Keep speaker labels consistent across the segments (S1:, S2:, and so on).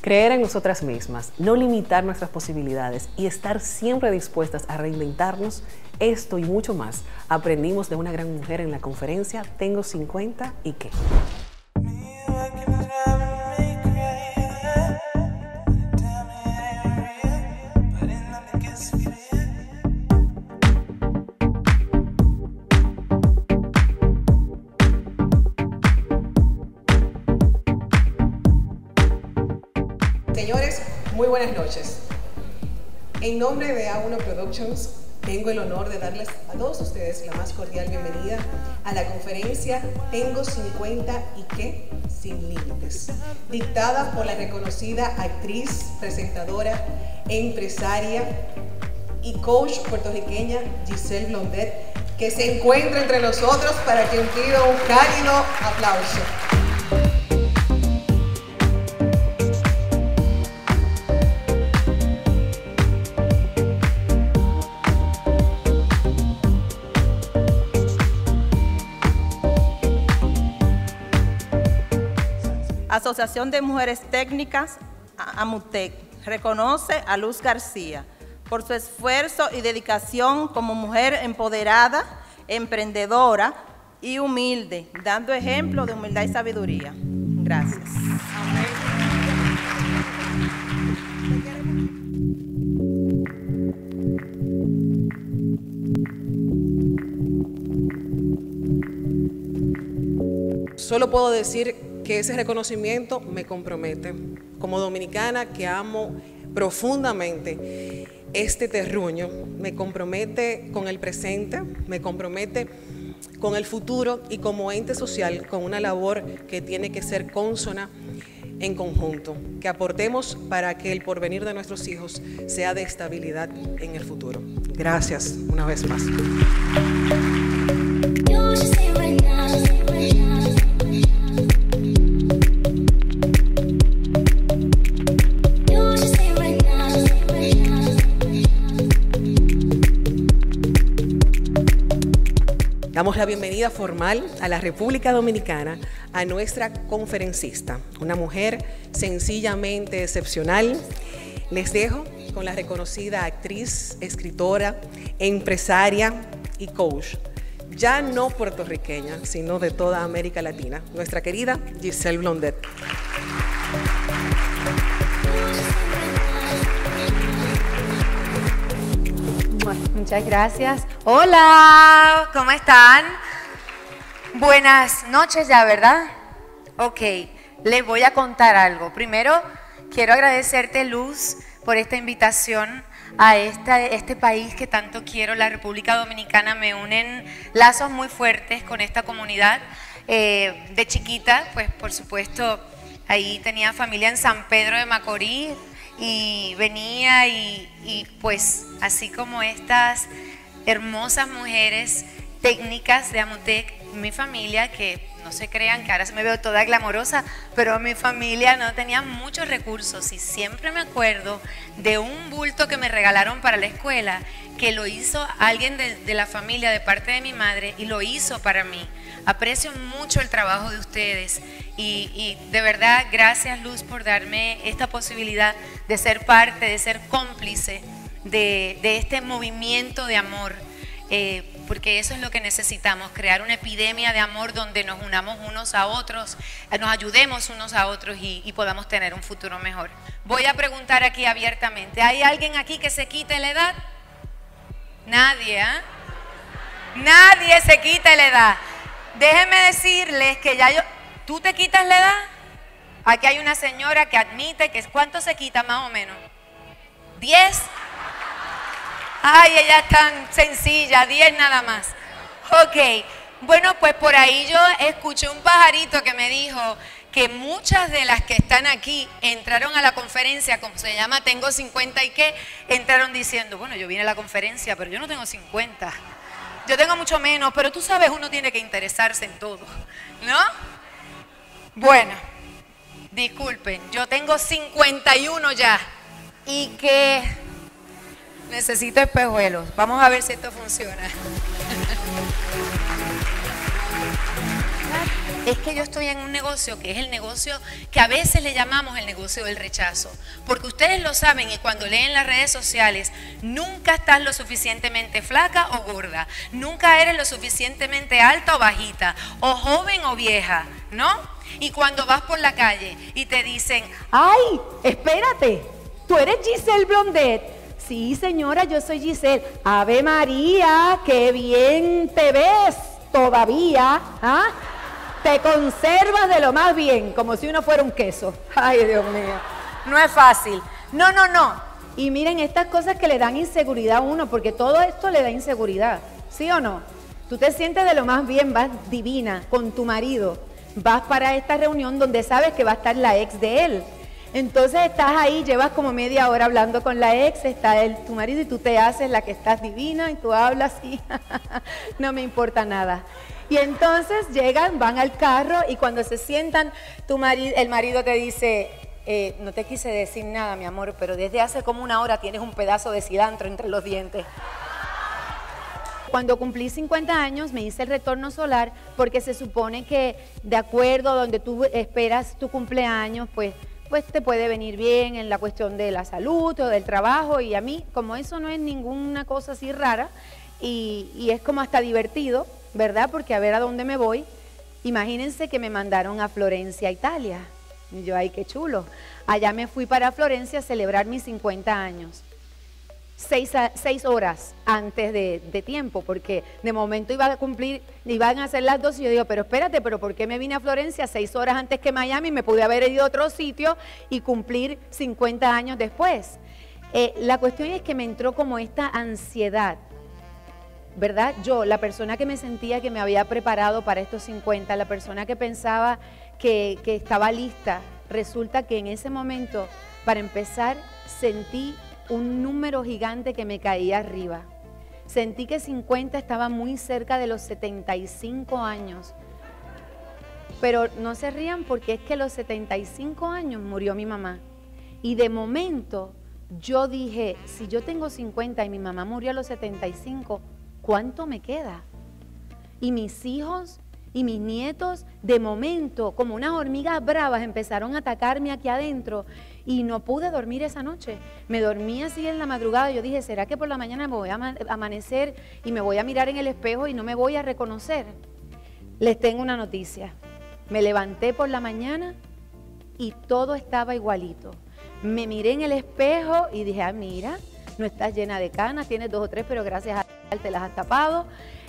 S1: Creer en nosotras mismas, no limitar nuestras posibilidades y estar siempre dispuestas a reinventarnos, esto y mucho más aprendimos de una gran mujer en la conferencia Tengo 50 y qué.
S2: Señores, muy buenas noches. En nombre de A1 Productions, tengo el honor de darles a todos ustedes la más cordial bienvenida a la conferencia Tengo 50 y qué, sin límites, dictada por la reconocida actriz, presentadora, empresaria y coach puertorriqueña Giselle Blondet, que se encuentra entre nosotros para que pido un cálido aplauso.
S3: Asociación de Mujeres Técnicas, AMUTEC, reconoce a Luz García por su esfuerzo y dedicación como mujer empoderada, emprendedora y humilde, dando ejemplo de humildad y sabiduría. Gracias.
S2: Solo puedo decir que ese reconocimiento me compromete. Como dominicana que amo profundamente este terruño, me compromete con el presente, me compromete con el futuro y como ente social con una labor que tiene que ser consona en conjunto, que aportemos para que el porvenir de nuestros hijos sea de estabilidad en el futuro. Gracias una vez más. Damos la bienvenida formal a la República Dominicana a nuestra conferencista, una mujer sencillamente excepcional. Les dejo con la reconocida actriz, escritora, empresaria y coach, ya no puertorriqueña, sino de toda América Latina, nuestra querida Giselle Blondet.
S4: Muchas gracias. Hola, ¿cómo están? Buenas noches ya, ¿verdad? Ok, les voy a contar algo. Primero, quiero agradecerte, Luz, por esta invitación a este país que tanto quiero, la República Dominicana. Me unen lazos muy fuertes con esta comunidad. De chiquita, pues por supuesto, ahí tenía familia en San Pedro de Macorís, y venía y pues así como estas hermosas mujeres técnicas de AMUTEC, mi familia, que no se crean que ahora me veo toda glamorosa, pero mi familia no tenía muchos recursos y siempre me acuerdo de un bulto que me regalaron para la escuela, que lo hizo alguien de la familia de parte de mi madre y lo hizo para mí. Aprecio mucho el trabajo de ustedes y de verdad gracias, Luz, por darme esta posibilidad de ser parte, de ser cómplice de este movimiento de amor, porque eso es lo que necesitamos, crear una epidemia de amor donde nos unamos unos a otros, nos ayudemos unos a otros y podamos tener un futuro mejor. Voy a preguntar aquí abiertamente, ¿hay alguien aquí que se quite la edad? Nadie, ¿eh? Nadie se quita la edad. Déjenme decirles que ya ¿tú te quitas la edad? Aquí hay una señora que admite que ¿cuánto se quita más o menos? ¿10? Ay, ella es tan sencilla, 10 nada más. Ok, bueno, pues por ahí yo escuché un pajarito que me dijo que muchas de las que están aquí entraron a la conferencia, como se llama Tengo 50 y qué, entraron diciendo, bueno, yo vine a la conferencia, pero yo no tengo 50. Yo tengo mucho menos, pero tú sabes, uno tiene que interesarse en todo, ¿no? Bueno, disculpen, yo tengo 51 ya y que necesito espejuelos. Vamos a ver si esto funciona. es que yo estoy en un negocio que es el negocio que a veces le llamamos el negocio del rechazo. Porque ustedes lo saben y cuando leen las redes sociales, nunca estás lo suficientemente flaca o gorda. Nunca eres lo suficientemente alta o bajita, o joven o vieja, ¿no? Y cuando vas por la calle y te dicen,
S5: ¡ay, espérate! ¿Tú eres Giselle Blondet? Sí, señora, yo soy Giselle. Ave María, qué bien te ves todavía, ¿ah? Te conservas de lo más bien, como si uno fuera un queso. Ay, Dios mío, no es fácil. No, no, no. Y miren estas cosas que le dan inseguridad a uno, porque todo esto le da inseguridad, ¿sí o no? Tú te sientes de lo más bien, vas divina con tu marido, vas para esta reunión donde sabes que va a estar la ex de él. Entonces estás ahí, llevas como media hora hablando con la ex, está tu marido y tú te haces la que estás divina y tú hablas y no me importa nada. Y entonces llegan, van al carro y cuando se sientan, el marido te dice, no te quise decir nada, mi amor, pero desde hace como una hora tienes un pedazo de cilantro entre los dientes. Cuando cumplí 50 años me hice el retorno solar porque se supone que de acuerdo a donde tú esperas tu cumpleaños, pues te puede venir bien en la cuestión de la salud o del trabajo, y a mí, como eso no es ninguna cosa así rara y es como hasta divertido, ¿verdad? Porque a ver a dónde me voy. Imagínense que me mandaron a Florencia, Italia. Y yo, ay, qué chulo. Allá me fui para Florencia a celebrar mis 50 años. 6 horas antes de tiempo, porque de momento iban a ser las 2 y yo digo, pero espérate, pero ¿por qué me vine a Florencia 6 horas antes que Miami? Me pude haber ido a otro sitio y cumplir 50 años después. La cuestión es que me entró como esta ansiedad, ¿verdad? Yo, la persona que me sentía que me había preparado para estos 50, la persona que pensaba que estaba lista, resulta que en ese momento, para empezar, sentí un número gigante que me caía arriba. Sentí que 50 estaba muy cerca de los 75 años. Pero no se rían porque es que a los 75 años murió mi mamá. Y de momento yo dije, si yo tengo 50 y mi mamá murió a los 75, ¿cuánto me queda? Y mis hijos y mis nietos, de momento, como unas hormigas bravas, empezaron a atacarme aquí adentro y no pude dormir esa noche. Me dormí así en la madrugada. Yo dije, ¿será que por la mañana me voy a amanecer y me voy a mirar en el espejo y no me voy a reconocer? Les tengo una noticia. Me levanté por la mañana y todo estaba igualito. Me miré en el espejo y dije, ah, mira, no estás llena de canas, tienes 2 o 3, pero gracias a Dios te las has tapado.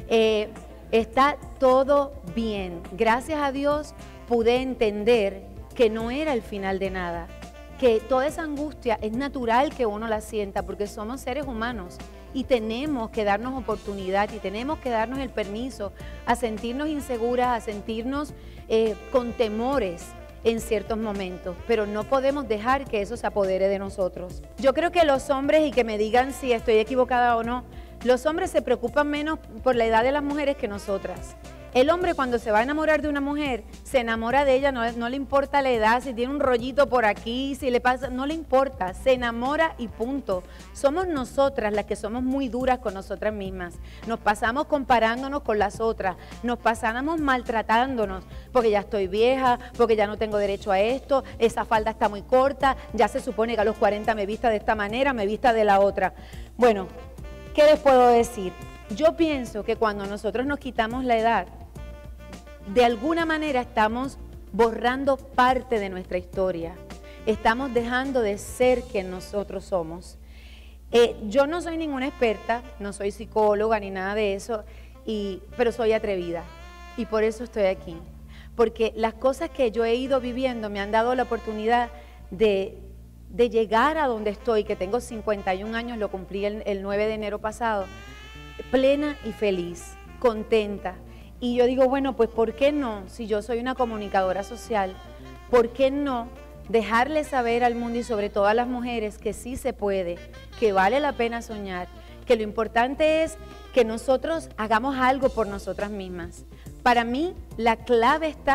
S5: Está todo bien. Gracias a Dios pude entender que no era el final de nada, que toda esa angustia es natural que uno la sienta porque somos seres humanos y tenemos que darnos oportunidad y tenemos que darnos el permiso a sentirnos inseguras, a sentirnos con temores en ciertos momentos, pero no podemos dejar que eso se apodere de nosotros. Yo creo que los hombres, y que me digan si estoy equivocada o no, los hombres se preocupan menos por la edad de las mujeres que nosotras. El hombre cuando se va a enamorar de una mujer, se enamora de ella, no le importa la edad, si tiene un rollito por aquí, si le pasa, no le importa, se enamora y punto. Somos nosotras las que somos muy duras con nosotras mismas. Nos pasamos comparándonos con las otras, nos pasamos maltratándonos, porque ya estoy vieja, porque ya no tengo derecho a esto, esa falda está muy corta, ya se supone que a los 40 me vista de esta manera, me vista de la otra. Bueno, ¿qué les puedo decir? Yo pienso que cuando nosotros nos quitamos la edad, de alguna manera estamos borrando parte de nuestra historia. Estamos dejando de ser quien nosotros somos. Yo no soy ninguna experta, no soy psicóloga ni nada de eso, pero soy atrevida y por eso estoy aquí. Porque las cosas que yo he ido viviendo me han dado la oportunidad de llegar a donde estoy, que tengo 51 años, lo cumplí el 9 de enero pasado, plena y feliz, contenta. Y yo digo, bueno, pues ¿por qué no? Si yo soy una comunicadora social, ¿por qué no dejarle saber al mundo y sobre todo a las mujeres que sí se puede, que vale la pena soñar, que lo importante es que nosotros hagamos algo por nosotras mismas? Para mí, la clave está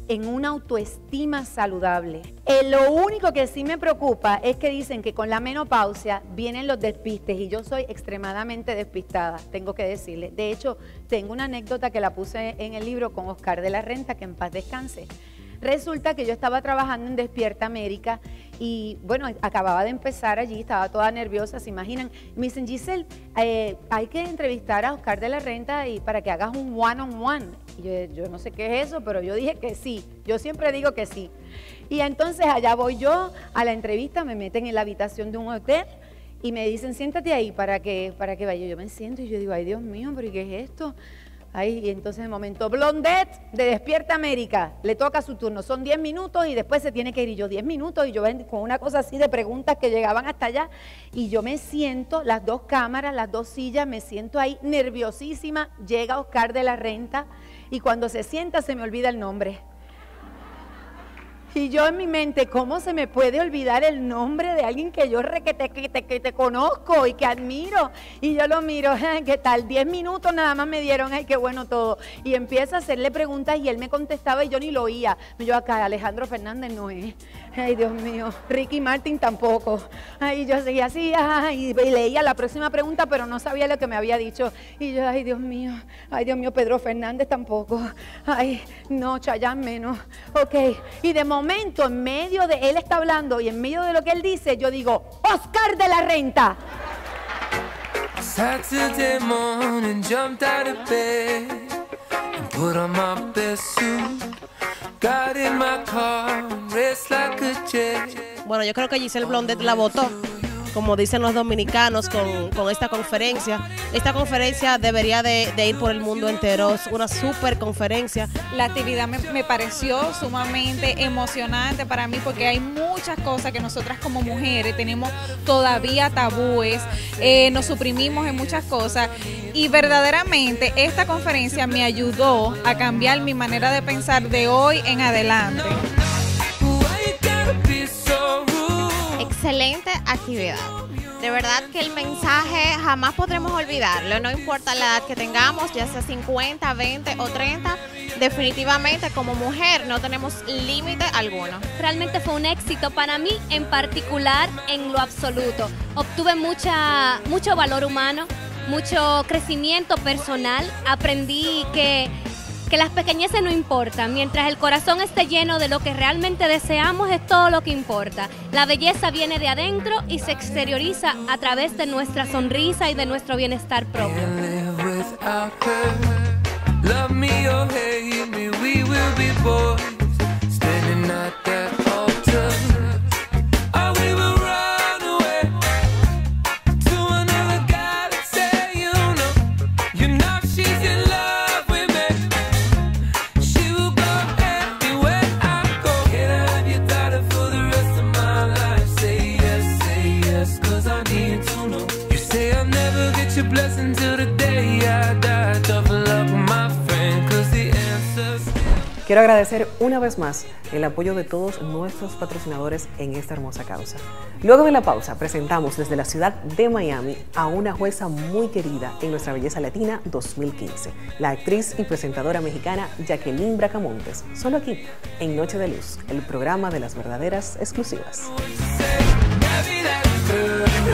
S5: en una autoestima saludable. Lo único que sí me preocupa es que dicen que con la menopausia vienen los despistes y yo soy extremadamente despistada, tengo que decirle. De hecho, tengo una anécdota que la puse en el libro con Oscar de la Renta, que en paz descanse. Resulta que yo estaba trabajando en Despierta América y bueno, acababa de empezar allí, estaba toda nerviosa, ¿se imaginan? Me dicen, Giselle, hay que entrevistar a Oscar de la Renta y para que hagas un one-on-one. Y yo no sé qué es eso, pero yo dije que sí, yo siempre digo que sí. Y entonces allá voy yo a la entrevista, me meten en la habitación de un hotel y me dicen, siéntate ahí para que vaya. Yo me siento y yo digo, ay Dios mío, ¿pero qué es esto? Ay, y entonces de momento, Blondette de Despierta América, le toca su turno, son 10 minutos y después se tiene que ir. Y yo 10 minutos y yo con una cosa así de preguntas que llegaban hasta allá y yo me siento, las dos cámaras, las dos sillas, me siento ahí nerviosísima, llega Oscar de la Renta y cuando se sienta se me olvida el nombre. Y yo en mi mente, ¿cómo se me puede olvidar el nombre de alguien que yo que te conozco y que admiro? Y yo lo miro, ¿qué tal? 10 minutos nada más me dieron, ay, qué bueno todo. Y empiezo a hacerle preguntas y él me contestaba y yo ni lo oía. Yo acá, Alejandro Fernández no es. Ay, Dios mío, Ricky Martin tampoco. Ay, yo seguía así, y leía la próxima pregunta, pero no sabía lo que me había dicho. Y yo, ay, Dios mío, Pedro Fernández tampoco. Ay, no, Chayanne menos. Ok, y de momento, en medio de él está hablando y en medio de lo que él dice, yo digo, Oscar de la Renta.
S6: Saturday morning, jumped out of bed and put on my best suit. Got in my car, raced like a jet.
S7: Bueno, yo creo que Giselle Blondet la votó, como dicen los dominicanos, con esta conferencia. Esta conferencia debería de ir por el mundo entero, es una súper conferencia.
S8: La actividad me pareció sumamente emocionante para mí porque hay muchas cosas que nosotras como mujeres tenemos todavía tabúes, nos suprimimos en muchas cosas y verdaderamente esta conferencia me ayudó a cambiar mi manera de pensar de hoy en adelante.
S9: Excelente actividad. De verdad que el mensaje jamás podremos olvidarlo, no importa la edad que tengamos, ya sea 50, 20 o 30, definitivamente como mujer no tenemos límite alguno.
S10: Realmente fue un éxito para mí en particular en lo absoluto. Obtuve mucho valor humano, mucho crecimiento personal, aprendí que las pequeñeces no importan, mientras el corazón esté lleno de lo que realmente deseamos es todo lo que importa. La belleza viene de adentro y se exterioriza a través de nuestra sonrisa y de nuestro bienestar propio.
S1: Quiero agradecer una vez más el apoyo de todos nuestros patrocinadores en esta hermosa causa. Luego de la pausa, presentamos desde la ciudad de Miami a una jueza muy querida en Nuestra Belleza Latina 2015, la actriz y presentadora mexicana Jacqueline Bracamontes, solo aquí, en Noche de Luz, el programa de las verdaderas exclusivas.